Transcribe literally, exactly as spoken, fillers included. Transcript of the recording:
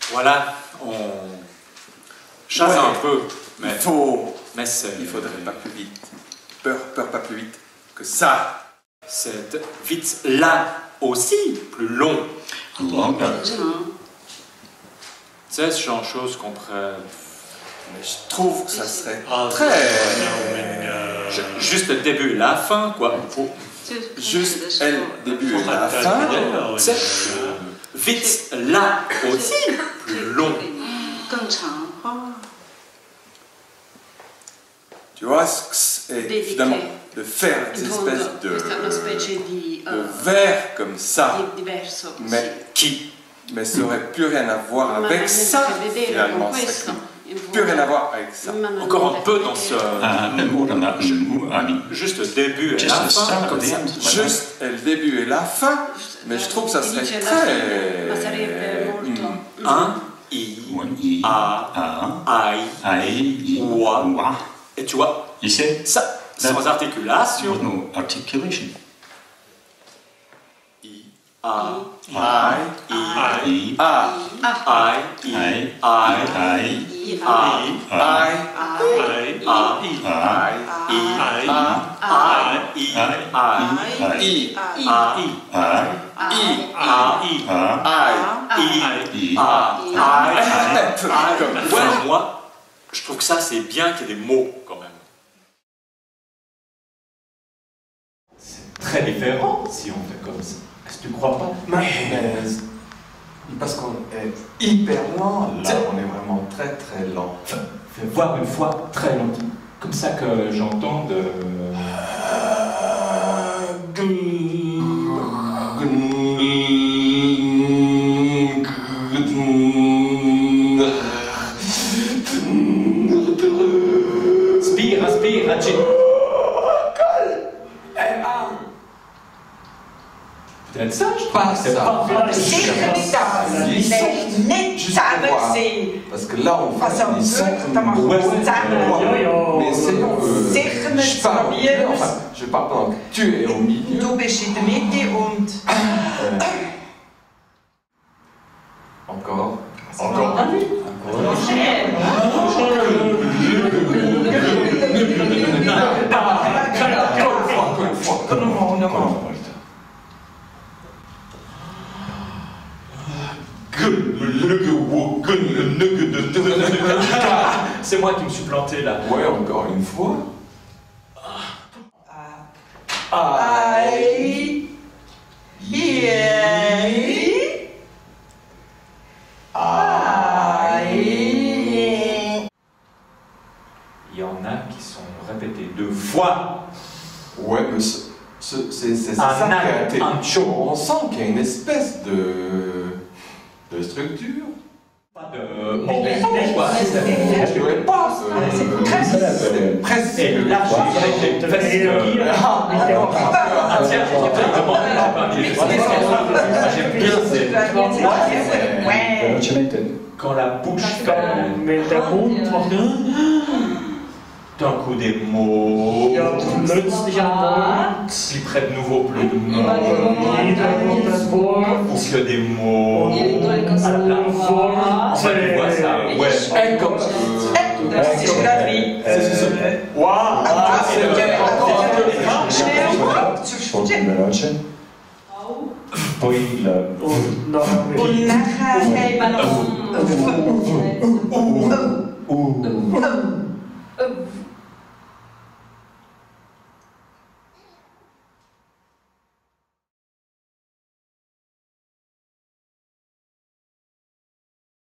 Voilà, on chasse Ouais. un peu, mais Il faut... mais c'est... Il faudrait pas plus vite. Peur, peur pas plus vite que ça. C'est vite là aussi plus long. Longer. Tu sais, ce genre de choses qu'on pourrait... Mais je trouve que ça serait Ah, très... Ju- Juste le début et la fin, quoi. Faut, Juste elle, début et la fin. tu sais, vite là aussi plus long. Tu vois, c'est finalement de faire cette espèce de, de verre comme ça, mais Qui mais ça n'aurait plus rien à voir avec ça, finalement. Ça n'a plus rien à voir avec ça. Encore un peu dans ce... Ah, le mot dans la mot, ami. Juste le début et Just la the fin, start comme of the ça. end. Juste et le début et la fin, mais je trouve que ça serait très... Un, I, One, I, A, A, I, I, I, Wa. Wa. et tu vois, You see? ça, sans articulation. With no articulation. I, A, I, I, I, A, I, I, I, I, I, I, I, A, I, I, I, I, I, I, I, I, Ouais, moi, je trouve que ça c'est bien qu'il y ait des mots quand même. C'est très différent si on fait comme ça. Est-ce que tu crois pas? Mais, parce qu'on est hyper lent, là on est vraiment très très lent. Fais voir une fois très longtemps. Comme ça que j'entends de... Spire, inspire, agite. Peut-être ça, je Pas crois. C'est ça. pas Pas Zeker niet dat. Nee, niet samen zien. Parce que là on Pas fait zo des sons. druk, dan mag Ouais, je ouais. samen. Mais essayons. euh, Zeker met je parle, probieren. enfin, je parle pendant que tu es au milieu. Du bist in der Mitte und Encore. Encore. Encore. Encore une fois. Encore une fois. Normaal, normaal. C'est moi qui me suis planté là. Ouais, encore une fois. Ai. Iei. Ai. Il y en a qui sont répétés deux fois. Ouais, mais ce- ce- c'est c'est ça Un qui a acte, été... un show. On sent qu'il y a une espèce de... de structure. Pas de momentum, quoi. Je dirais pas. euh, C'est presque... C'est large, c'est presque... Ah, tiens, je vais te demander, j'ai pas dit. J'aime bien, c'est... Ouais. Quand la bouche fait... D'un coup des mots, puis près de nouveau plus de mots, ou que des mots, à la place. Ça, tu vois ça, ouais. Et comme... euh, Dat is la vie. C'est c'est ça. Waouh, c'est le Und nachher eben noch.